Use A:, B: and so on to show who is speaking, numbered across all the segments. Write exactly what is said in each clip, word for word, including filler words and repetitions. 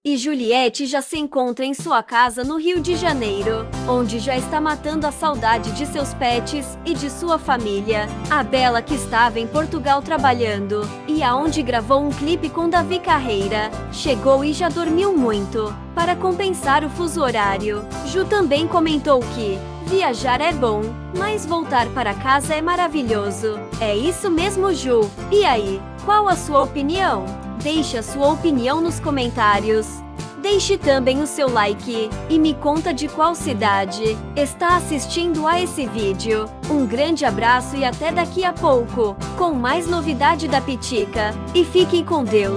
A: E Juliette já se encontra em sua casa no Rio de Janeiro, onde já está matando a saudade de seus pets e de sua família. A Bela, que estava em Portugal trabalhando, e aonde gravou um clipe com Davi Carreira, chegou e já dormiu muito, para compensar o fuso horário. Ju também comentou que viajar é bom, mas voltar para casa é maravilhoso. É isso mesmo, Ju? E aí, qual a sua opinião? Deixe a sua opinião nos comentários. Deixe também o seu like e me conta de qual cidade está assistindo a esse vídeo. Um grande abraço e até daqui a pouco, com mais novidade da Pitica. E fiquem com Deus.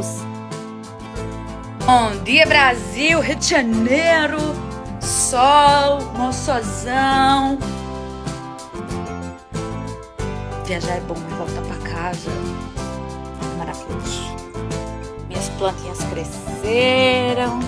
B: Bom dia, Brasil, Rio de Janeiro, sol, moçozão. Viajar é bom, mas voltar pra casa é maravilhoso. Minhas plantinhas cresceram.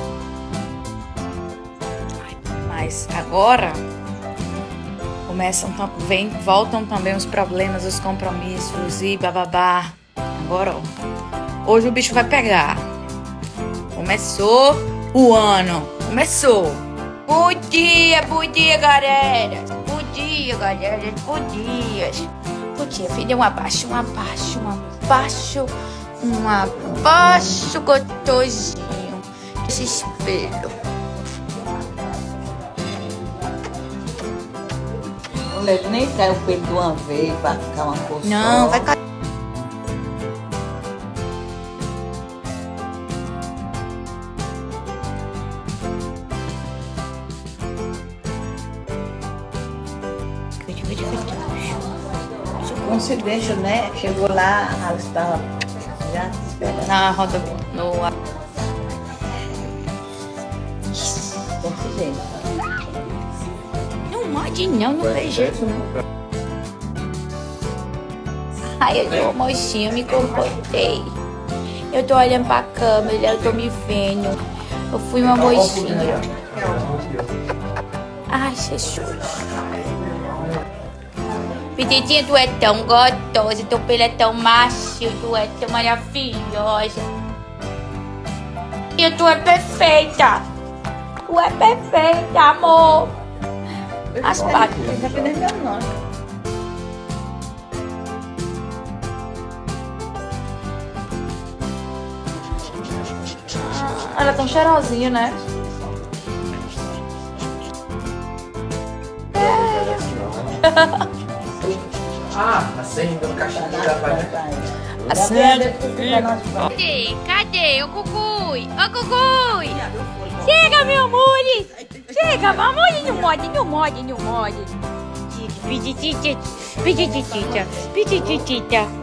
B: Ai, mas agora começam, vem, voltam também os problemas, os compromissos e bababá. Agora, ó, hoje o bicho vai pegar. Começou o ano. Começou. Bom dia, bom dia, galera. Bom dia, galera. Bom dia. Bom dia, filha. Um abaixo, um abaixo, um abaixo. Um abaixo gostosinho. Esse espelho.
C: Mulher, nem cai o pelo de uma vez pra ficar uma cor.
B: Não, vai cair.
C: Coincidência, né? Chegou lá, ela estava já esperando.
B: Na roda, no...
C: Coincidência.
B: Não morde não, não tem jeito não. Ai, eu tô mocinha, eu me comportei. Eu tô olhando pra câmera, eu tô me vendo. Eu fui uma mocinha. Ai, Jesus. Pititinha, tu é tão gostosa, teu pelo é tão macio, tu é tão maravilhosa. E tu é perfeita. Tu é perfeita, amor. As patas.
C: Não tá nem meu nome.
B: Ah, ela é tão cheirosinha, né? É.
D: Ah, acende no caixinho da página.
B: Acende.
E: Cadê? Cadê? Ô Cucuy! Ô Cucuy! Chega, meu amor! Chega, amor! Não morde, não morde, não morde! Pititita, pititita, pititita.